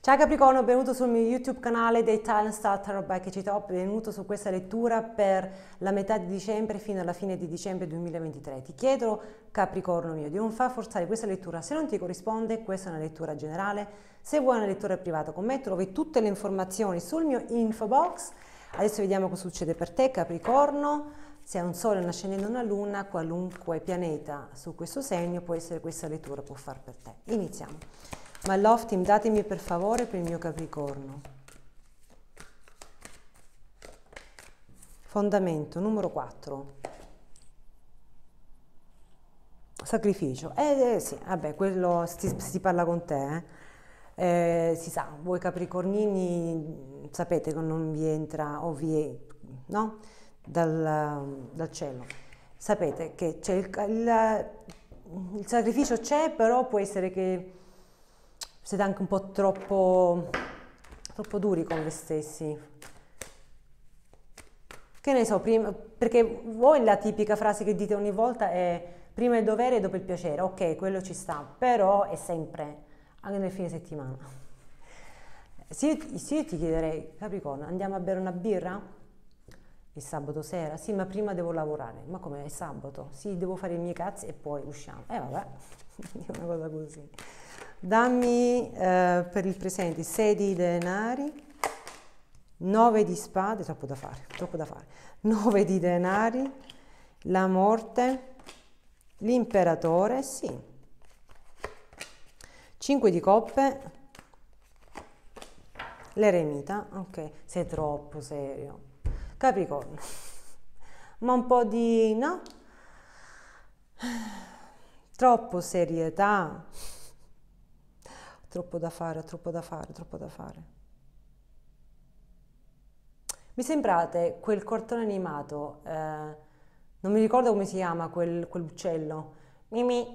Ciao Capricorno, benvenuto sul mio YouTube canale dei Talent Star Tarot by KC Top, benvenuto su questa lettura per la metà di dicembre fino alla fine di dicembre 2023. Ti chiedo, Capricorno mio, di non far forzare questa lettura se non ti corrisponde, questa è una lettura generale. Se vuoi una lettura privata con me trovi tutte le informazioni sul mio info box. Adesso vediamo cosa succede per te Capricorno. Se è un sole, un ascendente, una luna, qualunque pianeta su questo segno può essere questa lettura, può far per te. Iniziamo. My love team, datemi per favore per il mio Capricorno. Fondamento numero 4. Sacrificio. Sì, vabbè, quello si parla con te. Si sa, voi Capricornini sapete che non vi entra o vi, no? Dal cielo. Sapete che c'è il sacrificio c'è, però può essere che siete anche un po' troppo duri con voi stessi. Che ne so, prima, perché voi la tipica frase che dite ogni volta è prima il dovere e dopo il piacere. Ok, quello ci sta, però è sempre, anche nel fine settimana. Se io ti chiederei, Capricorno, andiamo a bere una birra? Il sabato sera? Sì, ma prima devo lavorare. Ma come è sabato? Sì, devo fare i miei cazzi e poi usciamo. Vabbè, è una cosa così. Dammi per il presente 6 di denari, 9 di spade, troppo da fare, 9 di denari, la morte, l'imperatore, sì, 5 di coppe, l'eremita, ok, sei troppo serio. Capricorno, ma un po' di, no? Troppo serietà. Troppo da fare. Mi sembrate quel cartone animato, non mi ricordo come si chiama quell'uccello. Mimi.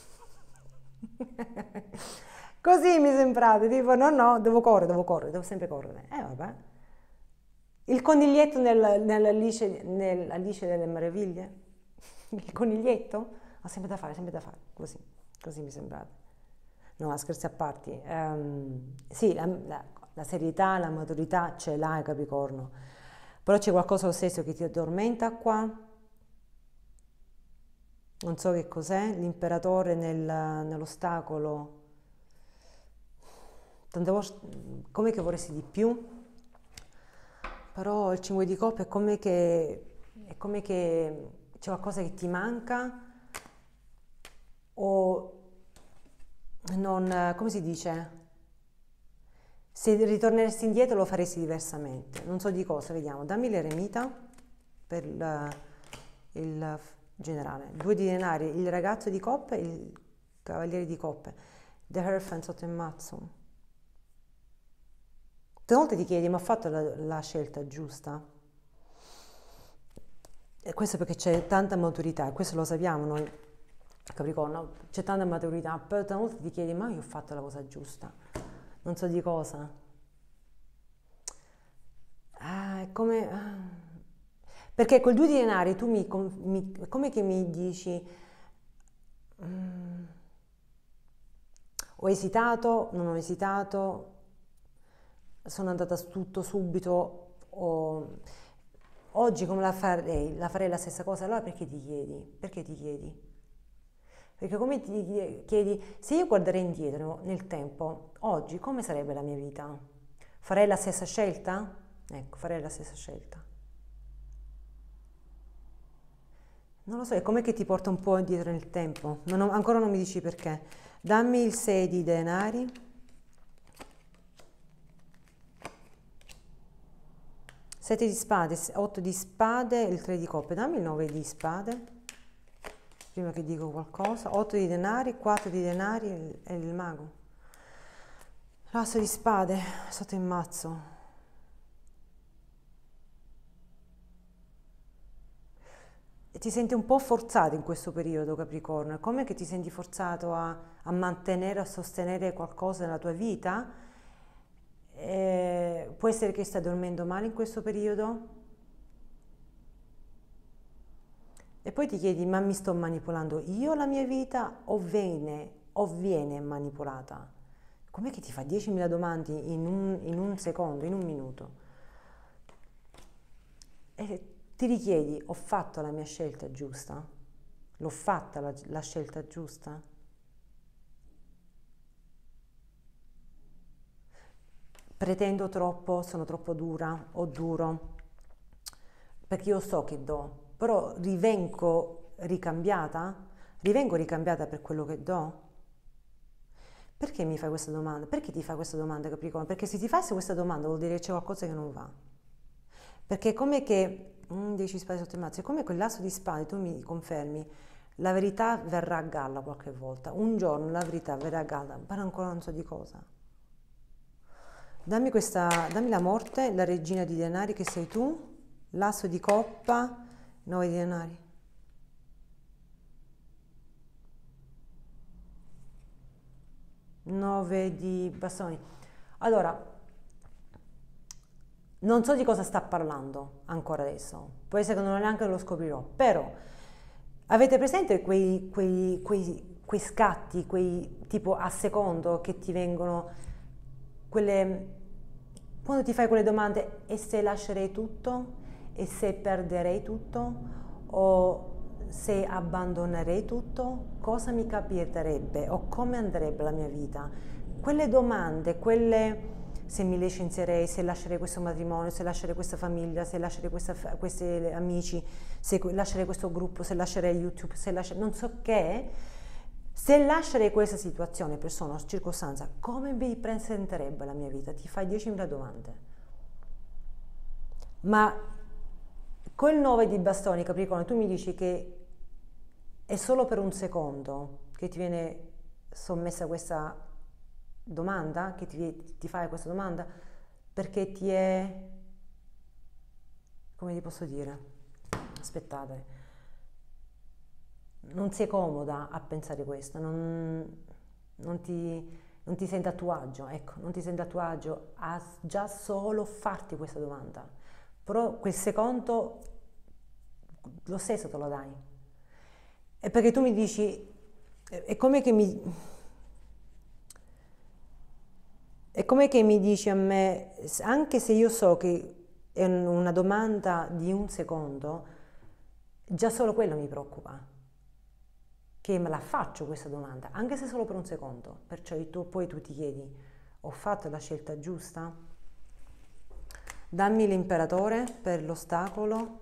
Così mi sembrate, tipo no, devo correre, devo sempre correre. Vabbè. Il coniglietto nell'Alice delle Meraviglie? Il coniglietto? Ha sempre da fare, così mi sembrate. No, scherzi a parte. Sì, la serietà, la maturità ce l'hai Capricorno, però c'è qualcosa lo stesso che ti addormenta qua, non so che cos'è, l'imperatore nell'ostacolo, tante volte come che vorresti di più, però il 5 di coppe è come che c'è qualcosa che ti manca o non, come si dice? Se ritorneresti indietro lo faresti diversamente. Non so di cosa, vediamo. Dammi l'eremita per il generale. 2 di denari, il ragazzo di coppe, il cavaliere di coppe. The Hierophant sotto il mazzo. Tante volte ti chiedi, ma ho fatto la scelta giusta? E questo perché c'è tanta maturità, e questo lo sappiamo noi, Capricorno, c'è tanta maturità, però tante volte ti chiedi, ma io ho fatto la cosa giusta? Non so di cosa. È come... Perché col 2 di denari tu come che mi dici ho esitato, non ho esitato, sono andata tutto subito, oggi come la farei? La farei la stessa cosa, allora perché ti chiedi? Perché ti chiedi? Perché come ti chiedi, se io guarderei indietro nel tempo, oggi come sarebbe la mia vita? Farei la stessa scelta? Ecco, farei la stessa scelta. Non lo so, è come che ti porta un po' indietro nel tempo. Ancora non mi dici perché. Dammi il 6 di denari. 7 di spade, 8 di spade, il 3 di coppe. Dammi il 9 di spade. Prima che dico qualcosa. 8 di denari, 4 di denari e il mago. L'asso di spade sotto il mazzo. Ti senti un po' forzato in questo periodo, Capricorno. È come che ti senti forzato a mantenere, a sostenere qualcosa nella tua vita? Può essere che stai dormendo male in questo periodo? E poi ti chiedi, ma mi sto manipolando io la mia vita o viene manipolata? Com'è che ti fa 10.000 domande in un secondo, in un minuto? E ti richiedi, ho fatto la mia scelta giusta? L'ho fatta la scelta giusta? Pretendo troppo, sono troppo dura o duro, perché io so che do, però rivengo ricambiata per quello che do? Perché mi fai questa domanda? Perché ti fai questa domanda, Capricorno? Perché se ti fai questa domanda vuol dire che c'è qualcosa che non va. Perché è come che, 10 spade sotto il mazzo, è come quel lasso di spade, tu mi confermi, la verità verrà a galla qualche volta, un giorno la verità verrà a galla, ma ancora non so di cosa. Dammi la morte, la regina di denari che sei tu, l'asso di coppa, 9 di denari. Nove di bastoni. Allora, non so di cosa sta parlando ancora adesso, può essere che non neanche lo scoprirò, però avete presente quei scatti, quei tipo a secondo che ti vengono, quelle, quando ti fai quelle domande, e se lascerei tutto? E se perderei tutto? O se abbandonerei tutto? Cosa mi capiterebbe? O come andrebbe la mia vita? Quelle domande, quelle se mi licenzierei, se lascerei questo matrimonio, se lascerei questa famiglia, se lascerei questi amici, se lascerei questo gruppo, se lascerei YouTube, se lascerei non so che, se lascerei questa situazione, persona o circostanza, come mi presenterebbe la mia vita? Ti fai 10.000 domande. Ma col 9 di bastoni, Capricorno, tu mi dici che è solo per un secondo che ti viene sommessa questa domanda, che ti fai questa domanda, perché ti è, come ti posso dire? Aspettate, non sei comoda a pensare questo, non ti senti a tuo agio, ecco, non ti senti a tuo agio a già solo farti questa domanda, però quel secondo lo stesso te lo dai. È perché tu mi dici, è come che è come che mi dici a me, anche se io so che è una domanda di un secondo, già solo quello mi preoccupa, che me la faccio questa domanda, anche se solo per un secondo. Perciò poi tu ti chiedi, ho fatto la scelta giusta? Dammi l'imperatore per l'ostacolo.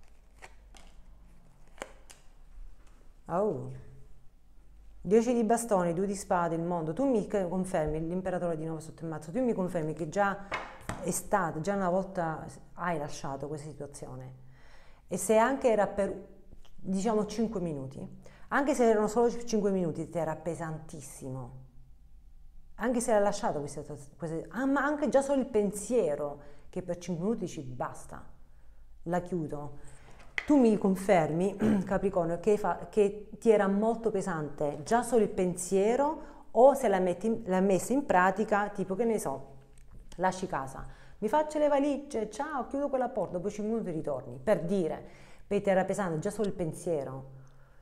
Oh. 10 di bastoni, 2 di spade, il mondo. Tu mi confermi l'imperatore di nuovo sotto il mazzo, tu mi confermi che già è stato, già una volta hai lasciato questa situazione. E se anche era per, diciamo, 5 minuti, anche se erano solo 5 minuti, ti era pesantissimo. Anche se hai lasciato ma anche già solo il pensiero che per 5 minuti ci basta, la chiudo. Tu mi confermi, Capricorno, che ti era molto pesante già solo il pensiero, o se l'hai messa in pratica, tipo che ne so, lasci casa, mi faccio le valigie, ciao, chiudo quella porta, dopo 5 minuti ritorni, per dire, perché ti era pesante già solo il pensiero.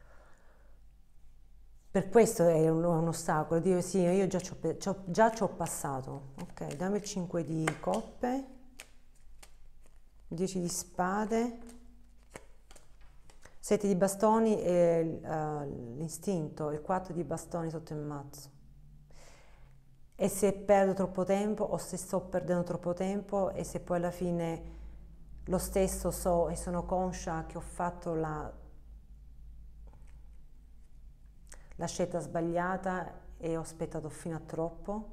Per questo è un ostacolo, dire sì, io già ci ho passato. Ok, dammi il 5 di coppe, 10 di spade, 7 di bastoni e l'istinto, il 4 di bastoni sotto il mazzo. E se perdo troppo tempo, o se sto perdendo troppo tempo, e se poi alla fine lo stesso so e sono conscia che ho fatto la scelta sbagliata e ho aspettato fino a troppo,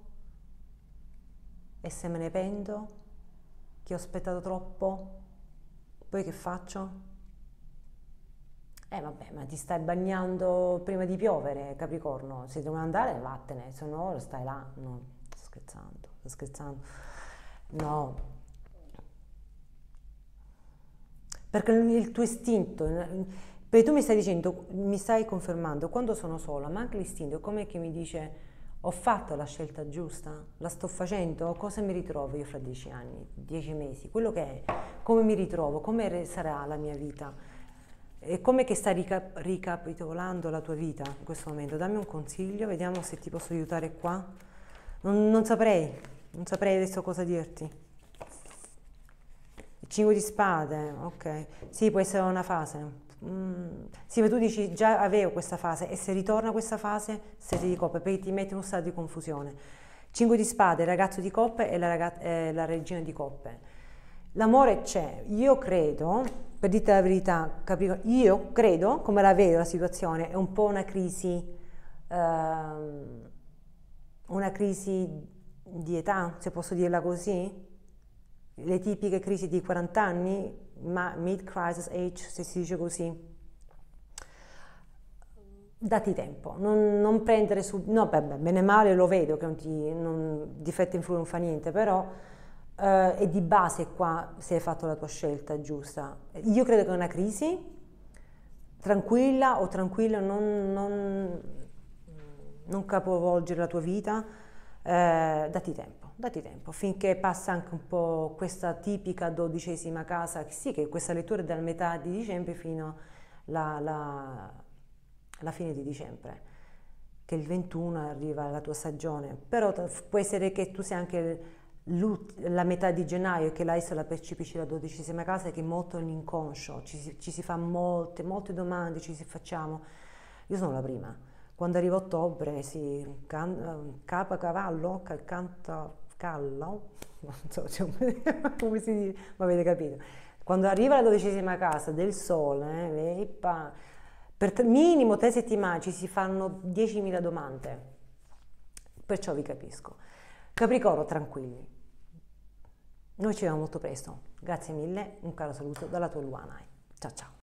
e se me ne pento che ho aspettato troppo, poi che faccio? Vabbè, ma ti stai bagnando prima di piovere, Capricorno, se devi andare vattene, se no stai là. No, sto scherzando, no, perché il tuo istinto, perché tu mi stai dicendo, mi stai confermando, quando sono sola, ma anche l'istinto, come che mi dice, ho fatto la scelta giusta? La sto facendo? Cosa mi ritrovo io fra 10 anni, 10 mesi? Quello che è, come mi ritrovo? Come sarà la mia vita? E come che stai ricapitolando la tua vita in questo momento? Dammi un consiglio, vediamo se ti posso aiutare qua. Non saprei, non saprei adesso cosa dirti. Il 5 di spade, ok. Sì, può essere una fase. Sì, ma tu dici già avevo questa fase e se ritorna questa fase, 7 di coppe, perché ti mette in uno stato di confusione. 5 di spade, il ragazzo di coppe e la regina di coppe. L'amore c'è, io credo, per dirti la verità, io credo, come la vedo la situazione, è un po' una crisi di età, se posso dirla così, le tipiche crisi di 40 anni, ma mid crisis age, se si dice così. Dati tempo, non prendere su... No, beh, bene o male lo vedo che difetto in flusso non fa niente, però è di base qua se hai fatto la tua scelta giusta. Io credo che è una crisi, tranquilla o tranquillo, non capovolgere la tua vita, dati tempo, finché passa anche un po' questa tipica 12ª casa, sì, che questa lettura è dalla metà di dicembre fino alla fine di dicembre, che il 21 arriva la tua stagione, però può essere che tu sia anche la metà di gennaio, che adesso la percepisci la 12ª casa, che è molto l'inconscio, ci si fa molte domande, ci si facciamo. Io sono la prima. Quando arriva ottobre si capa cavallo, canta callo, non so come si dice, ma avete capito. Quando arriva la 12ª casa del sole, per minimo 3 settimane ci si fanno 10.000 domande, perciò vi capisco. Capricorno, tranquilli. Noi ci vediamo molto presto. Grazie mille, un caro saluto dalla tua Luana. Ciao ciao.